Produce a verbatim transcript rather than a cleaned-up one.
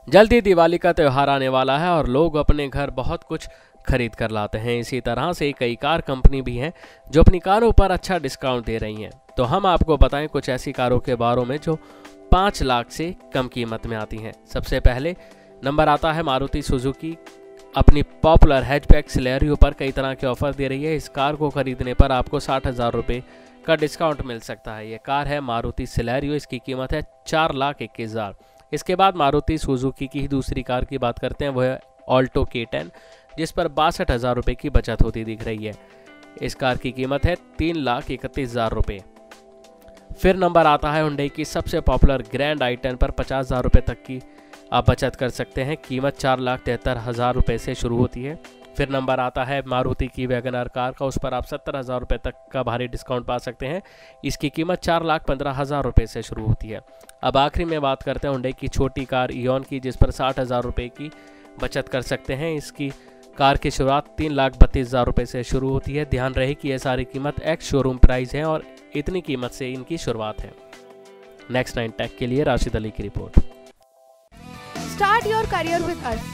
जल्दी दिवाली का त्यौहार आने वाला है और लोग अपने घर बहुत कुछ खरीद कर लाते हैं। इसी तरह से कई कार कंपनी भी हैं जो अपनी कारों पर अच्छा डिस्काउंट दे रही हैं। तो हम आपको बताएं कुछ ऐसी कारों के बारे में जो पाँच लाख से कम कीमत में आती हैं। सबसे पहले नंबर आता है मारुति सुजुकी। अपनी पॉपुलर हैचबैक सिलेरियो पर कई तरह के ऑफर दे रही है। इस कार को खरीदने पर आपको साठ हज़ार रुपये का डिस्काउंट मिल सकता है। ये कार है मारुति सिलेरियो, इसकी कीमत है चार लाख इक्कीस हज़ार। इसके बाद मारुति सुजुकी की ही दूसरी कार की बात करते हैं, वह है ऑल्टो के टेन, जिस पर बासठ हज़ार रुपये की बचत होती दिख रही है। इस कार की कीमत है तीन लाख इकतीस हज़ार रुपये। फिर नंबर आता है हुंडई की सबसे पॉपुलर ग्रैंड आई टेन पर पचास हज़ार रुपये तक की आप बचत कर सकते हैं। कीमत चार लाख तिहत्तर हज़ार रुपये से शुरू होती है। फिर नंबर आता है मारुति की वैगन आर कार का, उस पर आप सत्तर हज़ार रुपये तक का भारी डिस्काउंट पा सकते हैं। इसकी कीमत चार लाख पंद्रह हज़ार रुपये से शुरू होती है। अब आखिरी में बात करते हैं हुंडई की छोटी कार इयॉन की, जिस पर साठ हज़ार रुपये की बचत कर सकते हैं। इसकी कार की शुरुआत तीन लाख बत्तीस हज़ार रुपये से शुरू होती है। ध्यान रहे कि यह सारी कीमत एक्स शोरूम प्राइस है और इतनी कीमत से इनकी शुरुआत है। नेक्स्ट नाइन टेक के लिए राशिद अली की report. Start your career with us.